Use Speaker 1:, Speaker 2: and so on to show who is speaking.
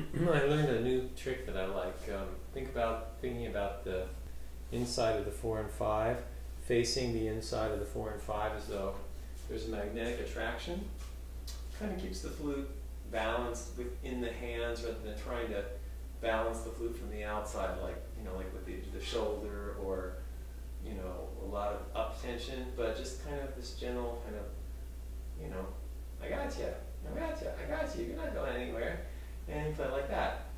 Speaker 1: I learned a new trick that I like. Thinking about the inside of the 4 and 5, facing the inside of the 4 and 5 as though there's a magnetic attraction. Kind of keeps the flute balanced within the hands rather than trying to balance the flute from the outside, like like with the shoulder or a lot of up tension, but just kind of this general kind of I got you, I got you, I got you. You're not going anywhere, and you play like that.